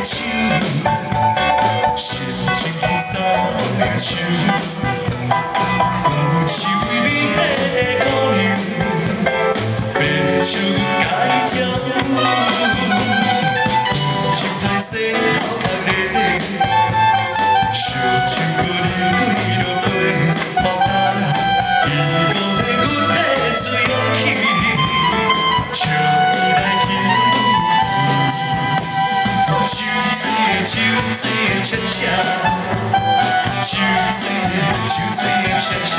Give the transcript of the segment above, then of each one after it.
手，心情轻松忧愁，有气味美的姑娘，白手该跳舞，情歹势头壳咧，烧酒搁啉落杯，莫干伊搁要阮提出勇气，笑来去。 酒醉的恰恰，酒醉的恰恰，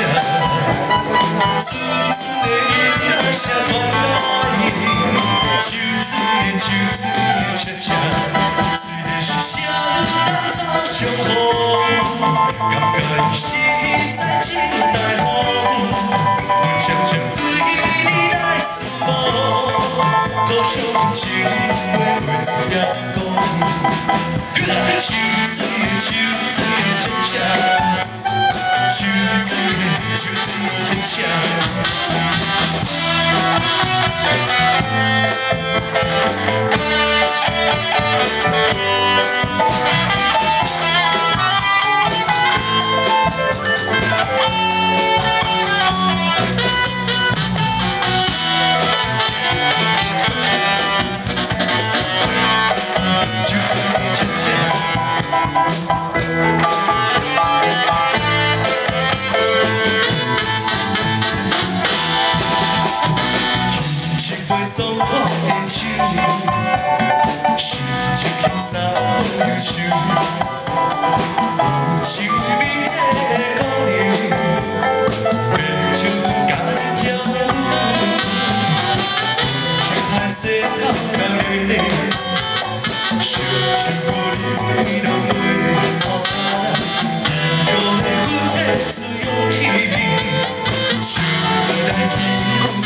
纯纯的音乐声传来，酒醉的恰恰，虽然是少年早相逢，感觉实在真大方，常常对你来思慕，多少情话话也讲。 酒醉的恰恰，酒醉的恰恰。松花的手，心情轻松忧愁，有气味美的姑娘，白手该跳舞，情歹势头壳咧，烧酒搁啉落杯，莫干伊搁要阮提出勇气，笑来去。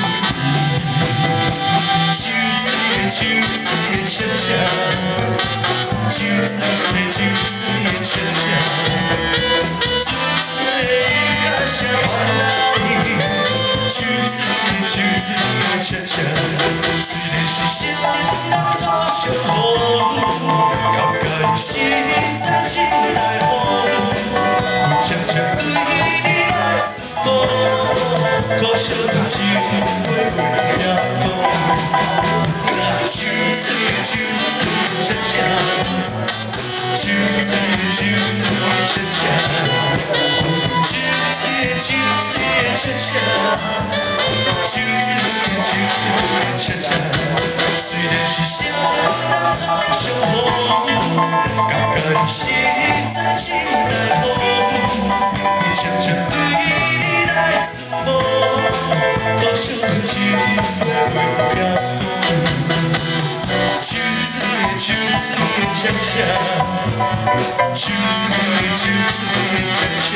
酒醉的恰恰，酒醉的恰恰，纯纯的音乐声传来，酒醉的恰恰，虽然是少年早相逢，感觉实在真大方，常常对你来思慕，多少情话话也讲。 酒醉的恰恰，酒醉的恰恰，酒醉的恰恰，酒醉的恰恰。虽然是少年早相逢，感觉实在真大方，常常对你来思慕，多少情话话也讲。 酒醉的恰恰，酒醉的恰恰，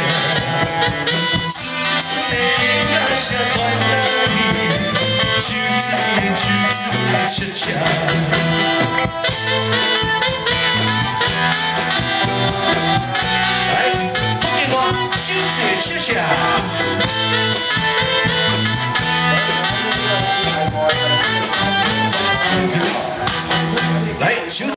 纯纯的音乐声传来，酒醉的恰恰。来，后面我酒醉恰恰。来，酒。